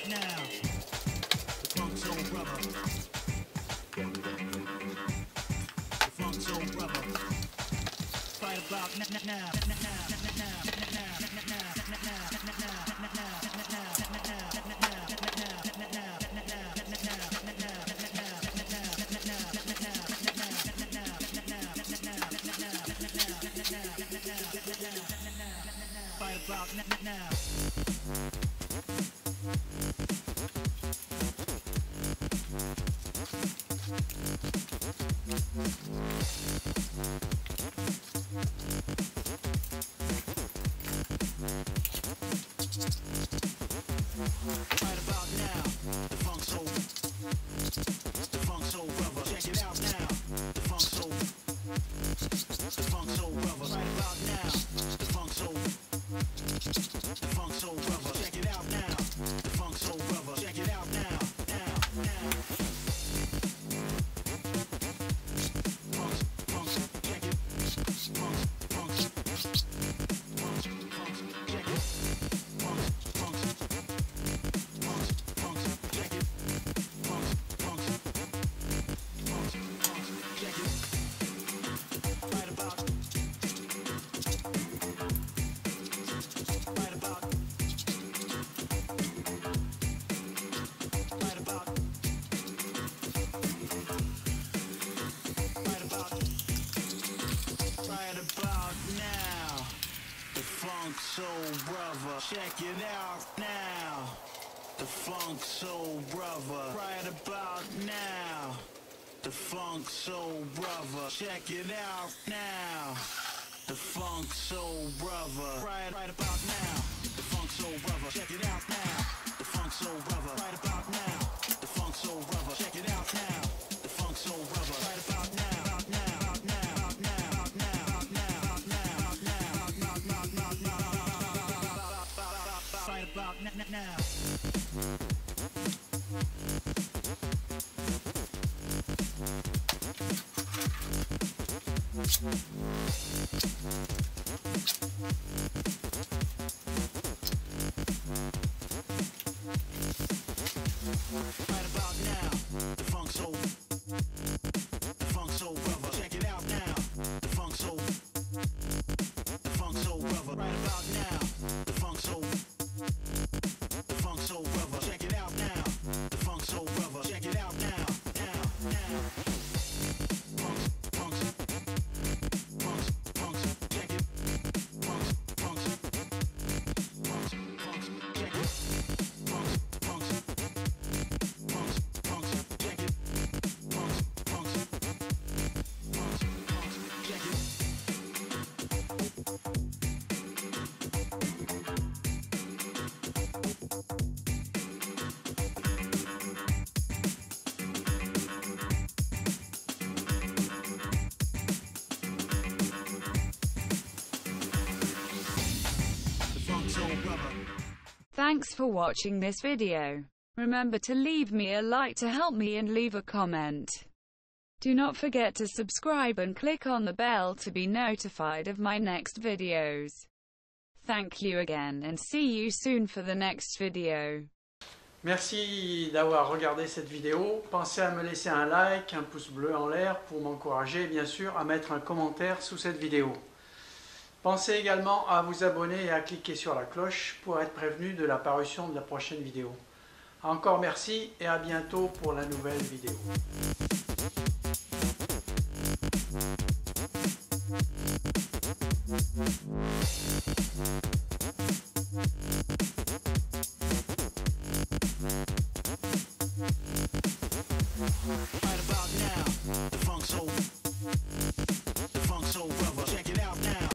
now. The funk soul brother. The funk soul brother. Right about now. Right about now. Right about now, the funk soul brother. Check it out now, the funk soul brother. Right about now, the funk soul brother. Check it out now, the funk soul brother. Check it out now. Soul brother, check it out now. The funk soul brother, right about now. The funk soul brother, check it out now. The funk soul brother, right about now. The funk soul brother, check it out now. The funk soul brother, right about now. The funk soul brother, check it out now. The funk soul brother, right about now. Now. Right about now, the funk soul brother. Check it out now, the funk soul brother. Right about now, the funk soul brother. Check it out now, the funk soul brother. Check it out now. Thanks for watching this video. Remember to leave me a like to help me and leave a comment. Do not forget to subscribe and click on the bell to be notified of my next videos. Thank you again and see you soon for the next video. Merci d'avoir regardé cette vidéo. Pensez à me laisser un like, un pouce bleu en l'air pour m'encourager et bien sûr à mettre un commentaire sous cette vidéo. Pensez également à vous abonner et à cliquer sur la cloche pour être prévenu de la parution de la prochaine vidéo. Encore merci et à bientôt pour la nouvelle vidéo.